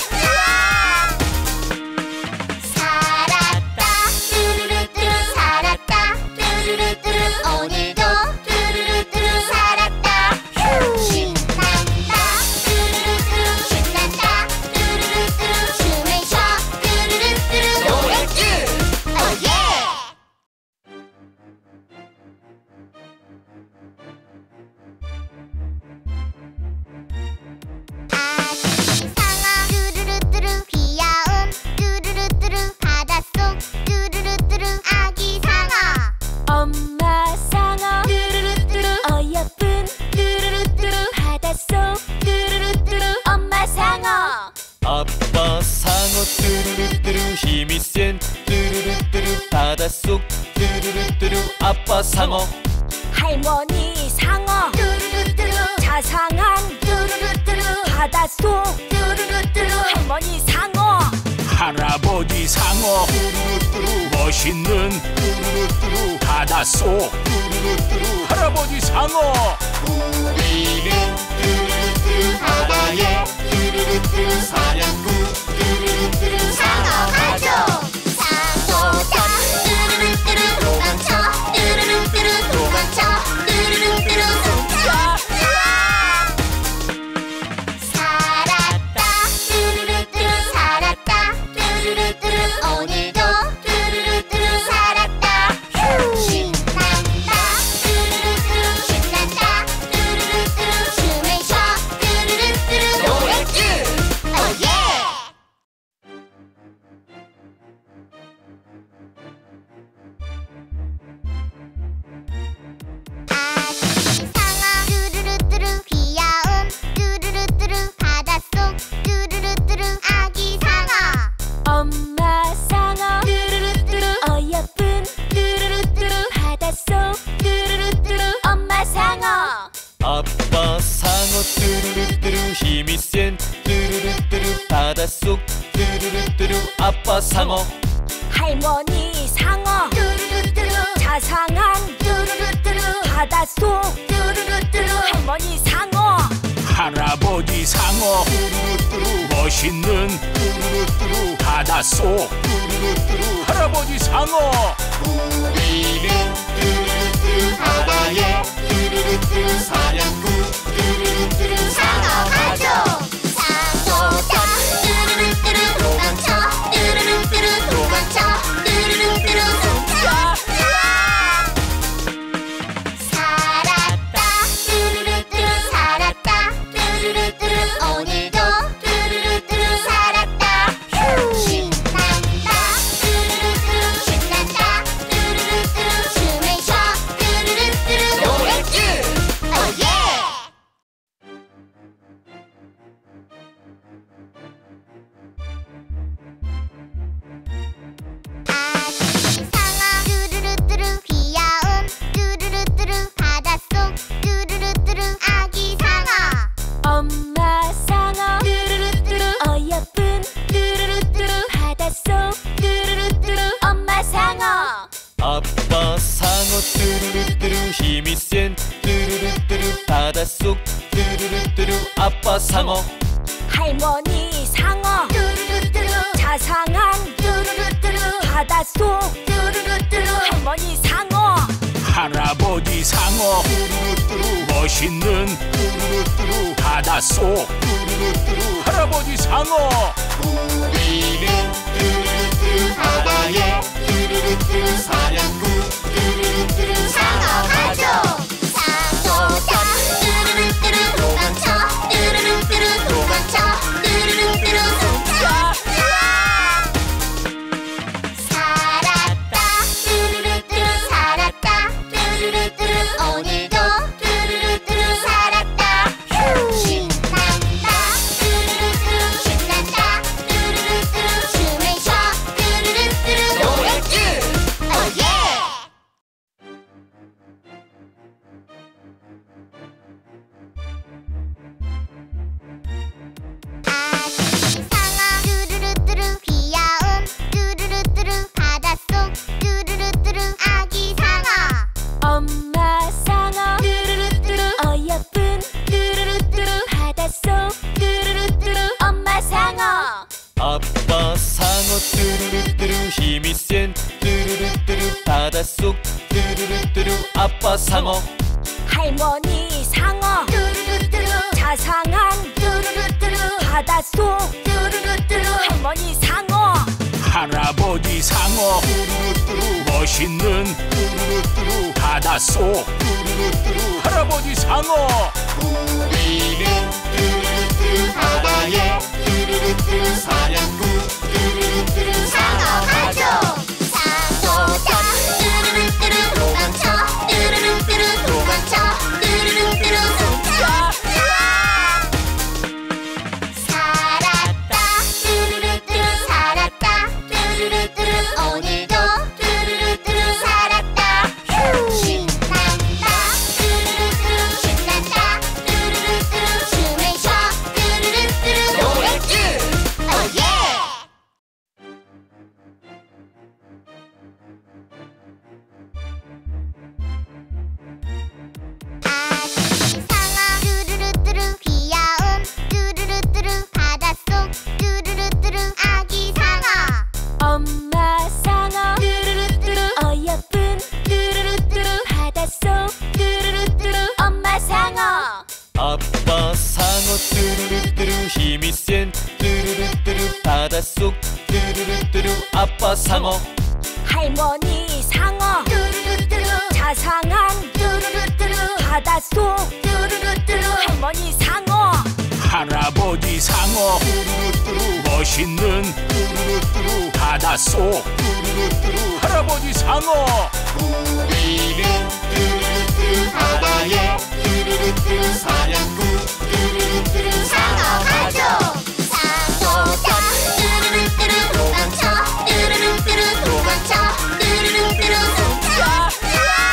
살았다 뚜루루뚜루 살았다 뚜루루뚜루 오늘도 뚜루루뚜루 살았다 신난다 뚜루루뚜루 신난다 뚜루루뚜루 춤을 춰 뚜루루뚜루 노래줄 오예 아기 상어 뚜루루뚜루 귀여운 뚜루루뚜루 바닷속 뚜루루뚜루 아기 상어 엄마 상어 뚜루루뚜루 어여쁜 뚜루루뚜루 바닷속 뚜루루뚜루 엄마 상어 아빠 상어 뚜루루뚜루 힘이 센 뚜루루뚜루 바닷속 뚜루루뚜루 아빠 상어 할머니 상어 뚜루루뚜루 자상한 뚜루루뚜루 바닷속 뚜루루뚜루 할머니 상어 할아버지 상어 멋있는 바닷속 할아버지 상어 우리는 뚜루루뚜루 바다에 뚜루루뚜루 사냥꾼 뚜루루뚜루 상어 가족 상어다 뚜루루뚜루 도망쳐 뚜루루뚜루 도망쳐 뚜루루뚜루 도망쳐 살았다 뚜루루뚜루 살았다 뚜루루뚜루 오늘도 뚜루루뚜루 살았다 신난다 뚜루루뚜루 신난다 뚜루루뚜루 춤을 춰 뚜루루뚜루 노래줄 오예 아기 상어 뚜루루뚜루 귀여운 뚜루루뚜루 바닷속 뚜루루뚜루 아기 상어 엄마 상어 뚜루루뚜루 어여쁜 뚜루루뚜루 바닷속 뚜루루뚜루 엄마 상어 아빠 상어 뚜루루뚜루 힘이 센 뚜루루뚜루 바닷속 뚜루루뚜루 아빠 상어 할머니 상어 뚜루루뚜루 자상한 뚜루루뚜루 바닷속 뚜루루뚜루 할머니 상어 할아버지 상어 멋있는 바닷속 할아버지 상어 우리는 뚜루루뚜루 바다에 뚜루루뚜루 사냥꾼 뚜루루뚜루 상어 가족 상어다 뚜루루뚜루 도망쳐 뚜루루뚜루 도망쳐 뚜루루뚜루 도망쳐 살았다 힘이 센 뚜루루뚜루 바닷속 뚜루루뚜루 아빠 상어 할머니 상어 뚜루루뚜루 자상한 뚜루루뚜루 바닷속 뚜루루뚜루 할머니 상어 할아버지 상어 멋있는 바닷속 할아버지 상어 우리는 뚜루루뚜루 바다에 뚜루루뚜루 사냥꾼 뚜루루뚜루 상어 가족 상도사 뚜루루뚜루 도망쳐 뚜루루뚜루 도망쳐 뚜루루뚜루 도망쳐 살았다 뚜루루뚜루 살았다 뚜루루뚜루 오늘도 뚜루루뚜루 살았다 신난다 뚜루루뚜루 신난다 뚜루루뚜루 춤을 춰 뚜루루뚜루 노래줄 오예 상어 뚜루루뚜루 귀여운 뚜루루뚜루 바닷속 뚜루루뚜루 아기 상어 엄마 상어 뚜루루뚜루 어여쁜 뚜루루뚜루 바닷속 뚜루루뚜루 엄마 상어 아빠 상어 뚜루루뚜루 힘이 센 뚜루루뚜루 바닷속 뚜루루뚜루 아빠 상어 할머니 상어 뚜루루뚜루 자상한 뚜루루뚜루 바닷속 뚜루루뚜루 할머니 상어 할아버지 상어 멋있는 바닷속 할아버지 상어 우리는 뚜루루뚜루 바다에 뚜루루뚜루 사냥꾼 뚜루루뚜루 상어 가족 상도사 뚜루루뚜루 도망쳐 뚜루루뚜루 도망쳐 뚜루루뚜루 도망쳐 살았다 뚜루루뚜루 살았다 뚜루루뚜루 오늘도 뚜루루뚜루 살았다 신난다 뚜루루뚜루 신난다 뚜루루뚜루 춤을 춰 뚜루루뚜루 노래줄 오예 상어 뚜루루뚜루 귀여운 뚜루루뚜루 바닷속 뚜루루뚜루 아기 상어 엄마 상어 뚜루루뚜루 어여쁜 뚜루루뚜루 바닷속 뚜루루뚜루 엄마 상어 아빠 상어 뚜루루뚜루 힘이 센 뚜루루뚜루 바닷속 뚜루루뚜루 아빠 상어 할머니 상어 뚜루루뚜루 자상한 뚜루루뚜루 바닷속 뚜루루뚜루 할머니 상어 할아버지 상어 멋있는 바닷속 할아버지 상어 우리는 뚜루루뚜루 바다에 뚜루루뚜루 사냥꾼 뚜루루뚜루 상어 가족 상도사 뚜루루뚜루 도망쳐 뚜루루뚜루 도망쳐 뚜루루뚜루 도망쳐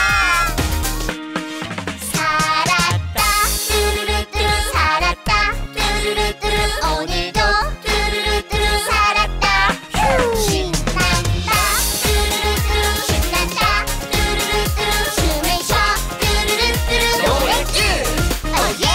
살았다 뚜루루뚜루 살았다 뚜루루뚜루 오늘도 뚜루루뚜루 살았다 신난다 뚜루루뚜루 신난다 뚜루루뚜루 춤을 춰 뚜루루뚜루 노래줄 오예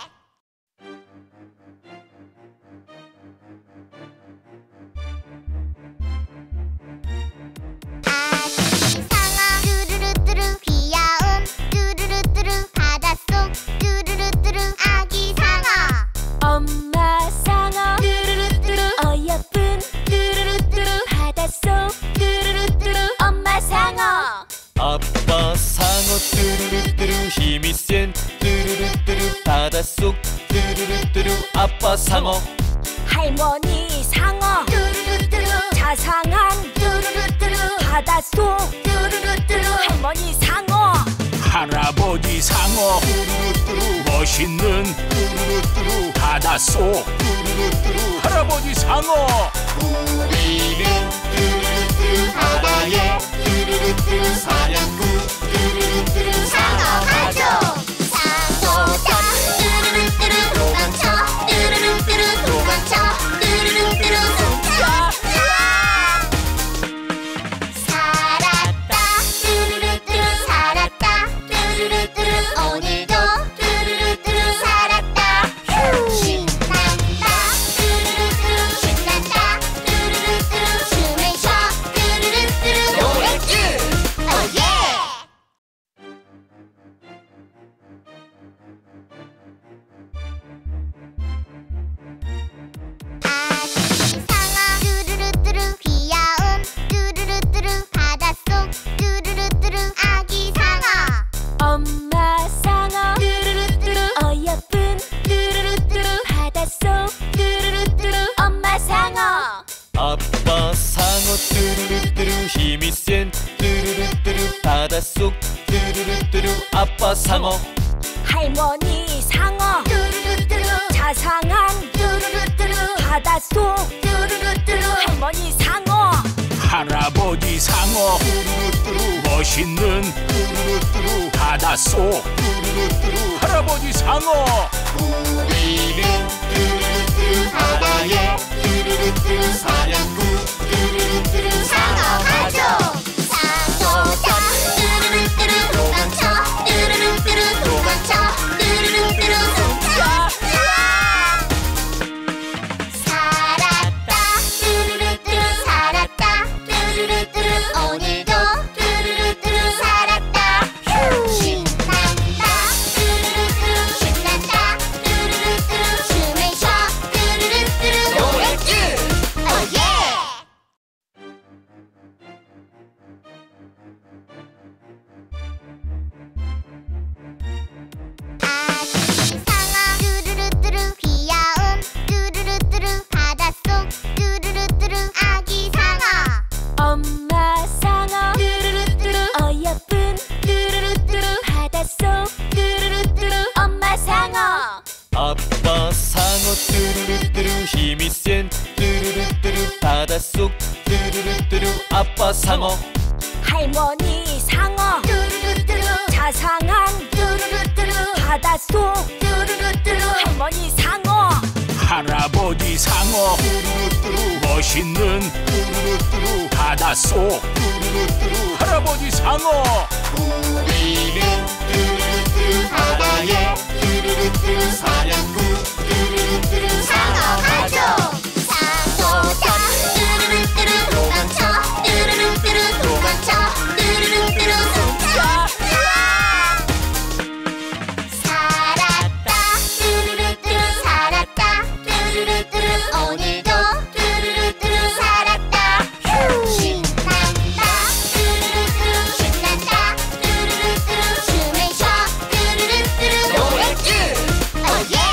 상어 뚜루루뚜루 귀여운 뚜루루뚜루 바닷속 뚜루루뚜루 아기 상어 엄마 상어 뚜루루뚜루 어여쁜 뚜루루뚜루 바닷속 뚜루루뚜루 엄마 상어 아빠 상어 뚜루루뚜루 힘이 센 뚜루루뚜루 바닷속 뚜루루뚜루 아빠 상어 할머니 상어 뚜루루뚜루 자상한 뚜루루뚜루 바닷속 뚜루루뚜루 할머니 상어 할아버지 상어 멋있는 바닷속 할아버지 상어 우리는 뚜루루뚜루 바다에 뚜루루뚜루 사냥꾼 뚜루루뚜루 상어 가족 상도사 뚜루루뚜루 도망쳐 뚜루루뚜루 도망쳐 뚜루루뚜루 도망쳐 살았다 뚜루루뚜루 살았다 뚜루루뚜루 뚜루루뚜루 힘이 센 뚜루루뚜루 바닷속 뚜루루뚜루 아빠 상어 할머니 상어 뚜루루뚜루 자상한 뚜루루뚜루 바닷속 뚜루루뚜루 할머니 상어 할아버지 상어 멋있는 바닷속 할아버지 상어 우리는 뚜루루뚜루 바다에 뚜루루뚜루 사냥꾼 뚜루루뚜루 상어 가족 상어다 뚜루루뚜루 도망쳐 뚜루루뚜루 도망쳐 뚜루루뚜루 도망쳐 살았다 뚜루루뚜루 살았다 뚜루루뚜루 오늘도 뚜루루뚜루 살았다 신난다 뚜루루뚜루 신난다 뚜루루뚜루 춤을 춰 뚜루루뚜루 노래줄 오예 아기 상어 뚜루루뚜루 귀여운 뚜루루뚜루 바닷속 뚜루루뚜루 아기 상어 엄마 상어 뚜루루뚜루 어여쁜 뚜루루뚜루 바닷속 뚜루루뚜루 엄마 상어 아빠 상어 뚜루루뚜루 힘이 센 뚜루루뚜루 바닷속 뚜루루뚜루 아빠 상어 할머니 상어 뚜루루뚜루 자상한 뚜루루뚜루 바닷속 뚜루루뚜루 할머니 상어 할아버지 상어 멋있는 바닷속 할아버지 상어 우리는 뚜루루뚜루 바다에 뚜루루뚜루 사냥꾼 뚜루루뚜루 상어 가족 상어다 뚜루루뚜루 도망쳐 뚜루루뚜루 도망쳐 뚜루루뚜루 도망쳐 살았다 뚜루루뚜루 살았다 뚜루루뚜루 오늘도 뚜루루뚜루 살았다 신난다 뚜루루뚜루 신난다 뚜루루뚜루 춤을 춰 뚜루루뚜루 노래줄 오예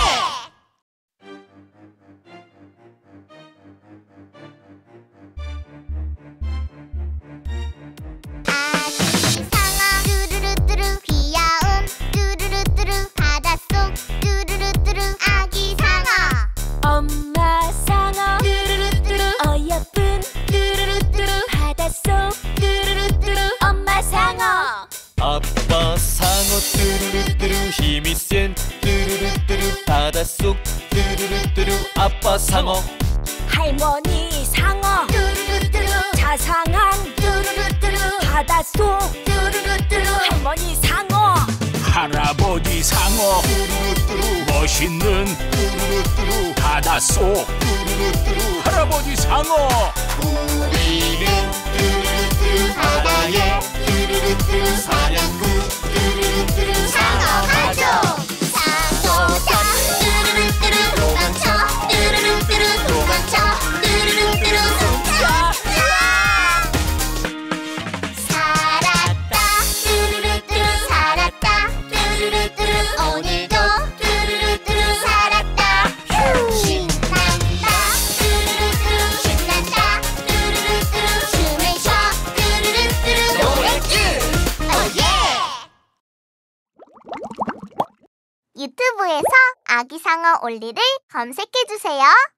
아기 상어 뚜루루뚜루 귀여운 뚜루루뚜루 바닷속 뚜루루뚜루 아기 상어 엄마 상어 뚜루루뚜루 어여쁜 뚜루루뚜루 바닷속 뚜루루뚜루 엄마 상어 아빠 상어 뚜루루뚜루 힘이 센 뚜루루뚜루 바닷속 뚜루루뚜루 아빠 상어 할머니 상어 뚜루루뚜루 자상한 뚜루루뚜루 바닷속 뚜루루뚜루 할머니 상어 할아버지 상어 멋있는 바닷속 할아버지 상어 우리는 뚜루루뚜루 바다에 뚜루루뚜루 사냥꾼 뚜루루뚜루 상어 가족 상어다 뚜루루뚜루 도망쳐 뚜루루뚜루 도망쳐 뚜루루뚜루 도망쳐 살았다 뚜루루뚜루 살았다 뚜루루뚜루 오늘도 뚜루루뚜루 살았다 신난다 뚜루루뚜루 신난다 뚜루루뚜루 춤을 춰 뚜루루뚜루 노래줄 오예 유튜브에서 아기 상어 올리를 검색해주세요.